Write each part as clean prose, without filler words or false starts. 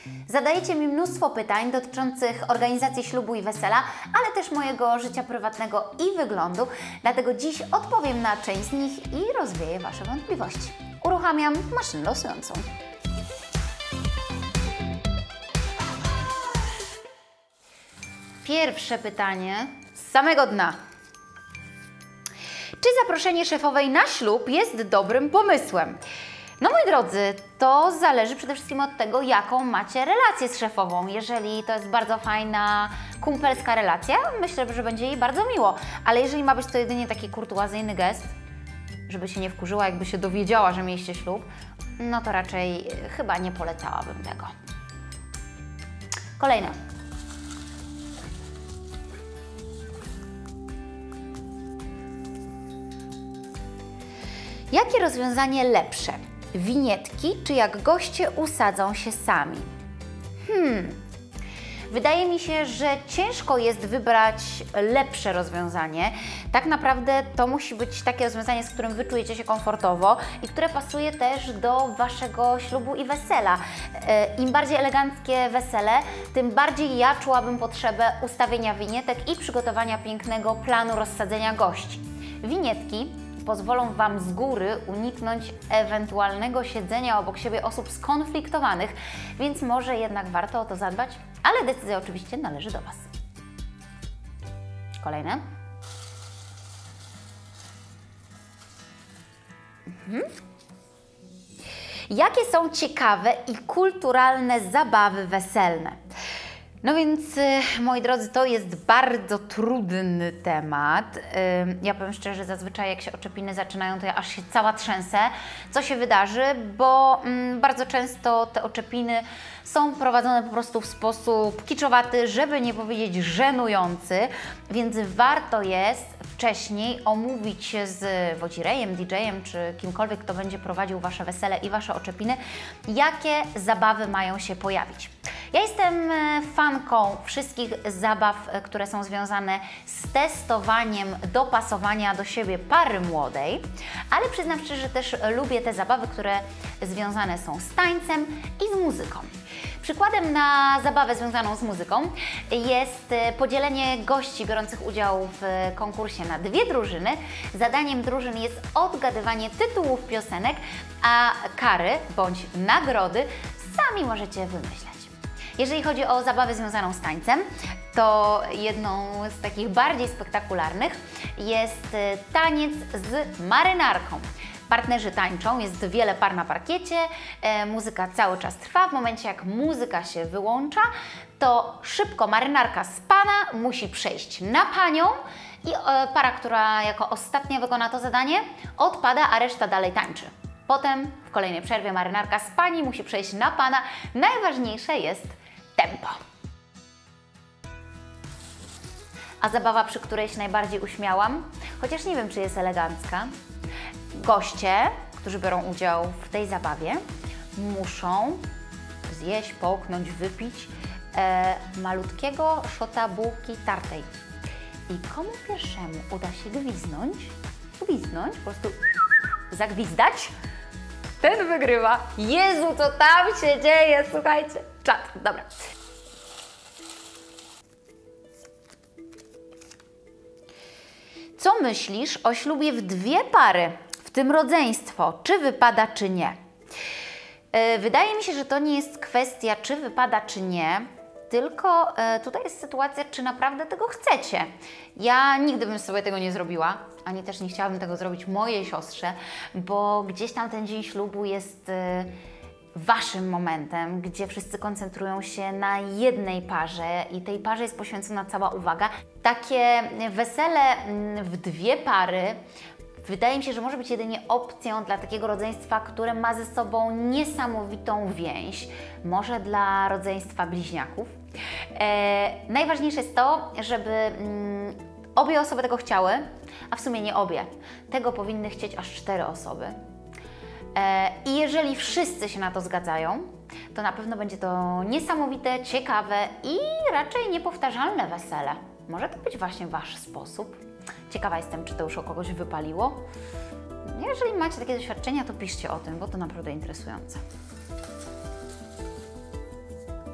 Zadajecie mi mnóstwo pytań dotyczących organizacji ślubu i wesela, ale też mojego życia prywatnego i wyglądu, dlatego dziś odpowiem na część z nich i rozwieję Wasze wątpliwości. Uruchamiam maszynę losującą. Pierwsze pytanie z samego dna. Czy zaproszenie szefowej na ślub jest dobrym pomysłem? No moi drodzy, to zależy przede wszystkim od tego, jaką macie relację z szefową. Jeżeli to jest bardzo fajna, kumpelska relacja, myślę, że będzie jej bardzo miło. Ale jeżeli ma być to jedynie taki kurtuazyjny gest, żeby się nie wkurzyła, jakby się dowiedziała, że mieliście ślub, no to raczej chyba nie polecałabym tego. Kolejne. Jakie rozwiązanie lepsze? Winietki, czy jak goście usadzą się sami? Wydaje mi się, że ciężko jest wybrać lepsze rozwiązanie. Tak naprawdę to musi być takie rozwiązanie, z którym Wy czujecie się komfortowo i które pasuje też do Waszego ślubu i wesela. Im bardziej eleganckie wesele, tym bardziej ja czułabym potrzebę ustawienia winietek i przygotowania pięknego planu rozsadzenia gości. Winietki pozwolą Wam z góry uniknąć ewentualnego siedzenia obok siebie osób skonfliktowanych, więc może jednak warto o to zadbać, ale decyzja oczywiście należy do Was. Kolejne. Jakie są ciekawe i kulturalne zabawy weselne? No więc, moi drodzy, to jest bardzo trudny temat. Ja powiem szczerze, zazwyczaj jak się oczepiny zaczynają, to ja aż się cała trzęsę, co się wydarzy, bo bardzo często te oczepiny są prowadzone po prostu w sposób kiczowaty, żeby nie powiedzieć żenujący, więc warto jest wcześniej omówić się z wodzirejem, DJ-em czy kimkolwiek, kto będzie prowadził Wasze wesele i Wasze oczepiny, jakie zabawy mają się pojawić. Ja jestem fanką wszystkich zabaw, które są związane z testowaniem dopasowania do siebie pary młodej, ale przyznam szczerze, że też lubię te zabawy, które związane są z tańcem i z muzyką. Przykładem na zabawę związaną z muzyką jest podzielenie gości biorących udział w konkursie na dwie drużyny. Zadaniem drużyn jest odgadywanie tytułów piosenek, a kary bądź nagrody sami możecie wymyśleć. Jeżeli chodzi o zabawę związaną z tańcem, to jedną z takich bardziej spektakularnych jest taniec z marynarką. Partnerzy tańczą, jest wiele par na parkiecie, muzyka cały czas trwa. W momencie jak muzyka się wyłącza, to szybko marynarka z pana musi przejść na panią i para, która jako ostatnia wykona to zadanie, odpada, a reszta dalej tańczy. Potem w kolejnej przerwie marynarka z pani musi przejść na pana. Najważniejsze jest tempo. A zabawa, przy której się najbardziej uśmiałam, chociaż nie wiem, czy jest elegancka, goście, którzy biorą udział w tej zabawie, muszą zjeść, połknąć, wypić malutkiego szota bułki tartej. I komu pierwszemu uda się gwizdnąć, po prostu zagwizdać, ten wygrywa. Jezu, co tam się dzieje, słuchajcie. Czad, dobra. Co myślisz o ślubie w dwie pary, w tym rodzeństwo? Czy wypada, czy nie? Wydaje mi się, że to nie jest kwestia, czy wypada, czy nie, tylko tutaj jest sytuacja, czy naprawdę tego chcecie. Ja nigdy bym sobie tego nie zrobiła, ani też nie chciałabym tego zrobić mojej siostrze, bo gdzieś tam ten dzień ślubu jest Waszym momentem, gdzie wszyscy koncentrują się na jednej parze i tej parze jest poświęcona cała uwaga. Takie wesele w dwie pary wydaje mi się, że może być jedynie opcją dla takiego rodzeństwa, które ma ze sobą niesamowitą więź, może dla rodzeństwa bliźniaków. Najważniejsze jest to, żeby obie osoby tego chciały, a w sumie nie obie. Tego powinny chcieć aż 4 osoby. I jeżeli wszyscy się na to zgadzają, to na pewno będzie to niesamowite, ciekawe i raczej niepowtarzalne wesele. Może to być właśnie Wasz sposób. Ciekawa jestem, czy to już o kogoś wypaliło. Jeżeli macie takie doświadczenia, to piszcie o tym, bo to naprawdę interesujące.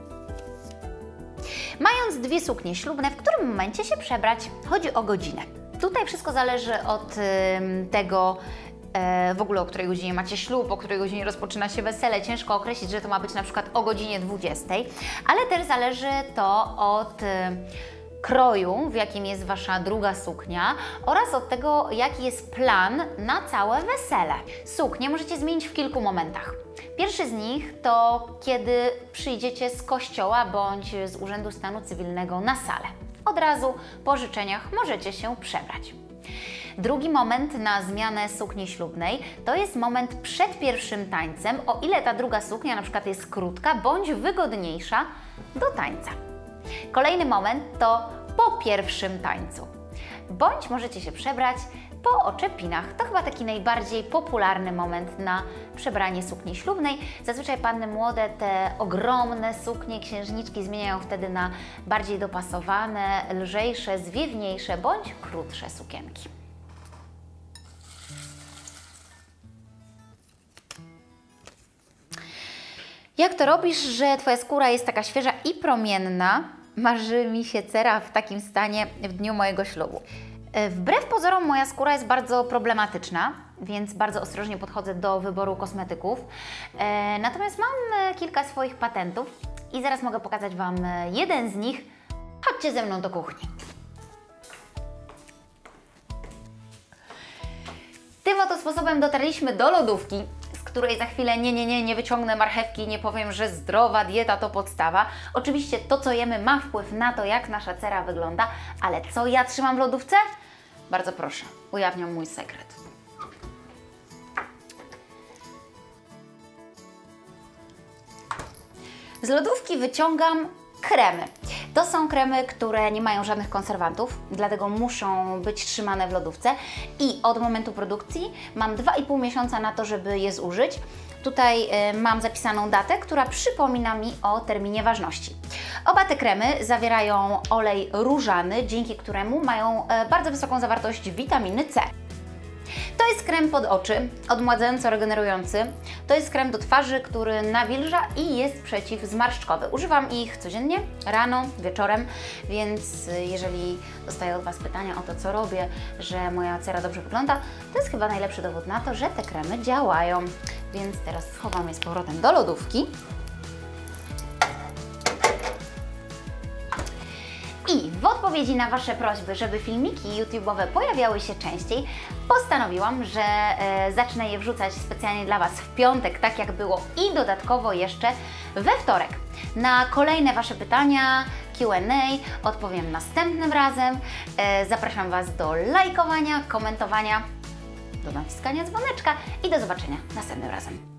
Mając dwie suknie ślubne, w którym momencie się przebrać? Chodzi o godzinę. Tutaj wszystko zależy od tego, w ogóle o której godzinie macie ślub, o której godzinie rozpoczyna się wesele. Ciężko określić, że to ma być na przykład o godzinie 20, ale też zależy to od kroju, w jakim jest Wasza druga suknia oraz od tego, jaki jest plan na całe wesele. Suknię możecie zmienić w kilku momentach. Pierwszy z nich to kiedy przyjdziecie z kościoła bądź z Urzędu Stanu Cywilnego na salę. Od razu po życzeniach możecie się przebrać. Drugi moment na zmianę sukni ślubnej to jest moment przed pierwszym tańcem, o ile ta druga suknia na przykład jest krótka bądź wygodniejsza do tańca. Kolejny moment to po pierwszym tańcu. Bądź możecie się przebrać po oczepinach. To chyba taki najbardziej popularny moment na przebranie sukni ślubnej. Zazwyczaj panny młode te ogromne suknie, księżniczki zmieniają wtedy na bardziej dopasowane, lżejsze, zwiewniejsze bądź krótsze sukienki. Jak to robisz, że Twoja skóra jest taka świeża i promienna? Marzy mi się cera w takim stanie w dniu mojego ślubu. Wbrew pozorom moja skóra jest bardzo problematyczna, więc bardzo ostrożnie podchodzę do wyboru kosmetyków. Natomiast mam kilka swoich patentów i zaraz mogę pokazać Wam jeden z nich. Chodźcie ze mną do kuchni. Tym oto sposobem dotarliśmy do lodówki, z której za chwilę nie wyciągnę marchewki, nie powiem, że zdrowa dieta to podstawa. Oczywiście to, co jemy, ma wpływ na to, jak nasza cera wygląda, ale co ja trzymam w lodówce? Bardzo proszę, ujawniam mój sekret. Z lodówki wyciągam kremy. To są kremy, które nie mają żadnych konserwantów, dlatego muszą być trzymane w lodówce i od momentu produkcji mam 2,5 miesiąca na to, żeby je zużyć. Tutaj mam zapisaną datę, która przypomina mi o terminie ważności. Oba te kremy zawierają olej różany, dzięki któremu mają bardzo wysoką zawartość witaminy C. To jest krem pod oczy, odmładzająco regenerujący. To jest krem do twarzy, który nawilża i jest przeciwzmarszczkowy. Używam ich codziennie, rano, wieczorem, więc jeżeli dostaję od Was pytania o to, co robię, że moja cera dobrze wygląda, to jest chyba najlepszy dowód na to, że te kremy działają. Więc teraz schowam je z powrotem do lodówki. I w odpowiedzi na Wasze prośby, żeby filmiki YouTube'owe pojawiały się częściej, postanowiłam, że zacznę je wrzucać specjalnie dla Was w piątek, tak jak było, i dodatkowo jeszcze we wtorek. Na kolejne Wasze pytania, Q&A odpowiem następnym razem. Zapraszam Was do lajkowania, komentowania, do naciskania dzwoneczka i do zobaczenia następnym razem.